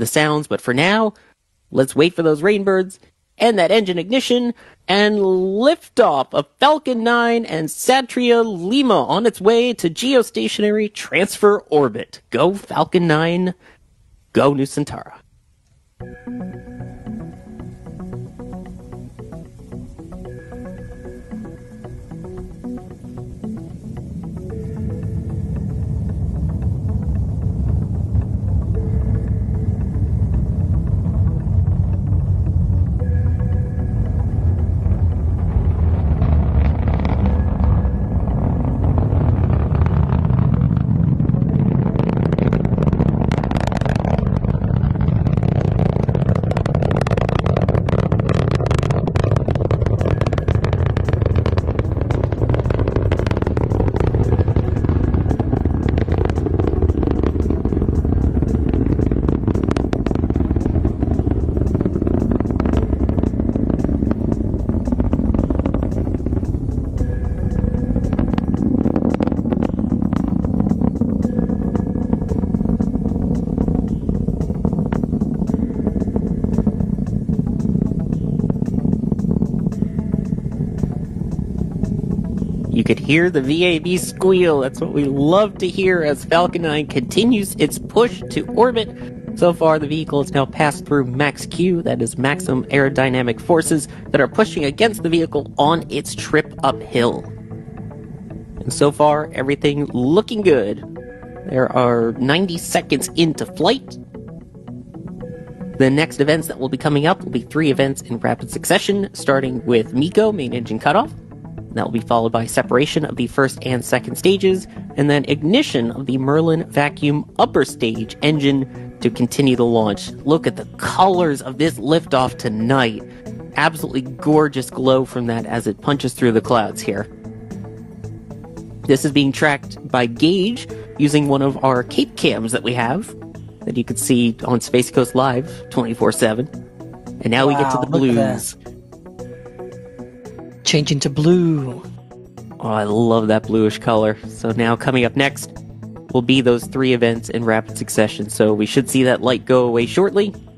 the sounds, but for now, let's wait for those Rainbirds and that engine ignition and liftoff of Falcon 9 and Satria Lima on its way to geostationary transfer orbit. Go Falcon 9, go New Centaura. You could hear the VAB squeal. That's what we love to hear as Falcon 9 continues its push to orbit. So far, the vehicle has now passed through max Q, that is maximum aerodynamic forces that are pushing against the vehicle on its trip uphill. And so far, everything looking good. There are 90 seconds into flight. The next events that will be coming up will be 3 events in rapid succession, starting with MECO, main engine cutoff. That will be followed by separation of the first and second stages, and then ignition of the Merlin vacuum upper stage engine to continue the launch. Look at the colors of this liftoff tonight. Absolutely gorgeous glow from that as it punches through the clouds here. This is being tracked by Gage using one of our Cape cams that we have, that you can see on Space Coast Live 24/7. And now we get to the blues. Changing to blue. Oh, I love that bluish color. So now coming up next will be those 3 events in rapid succession. So we should see that light go away shortly.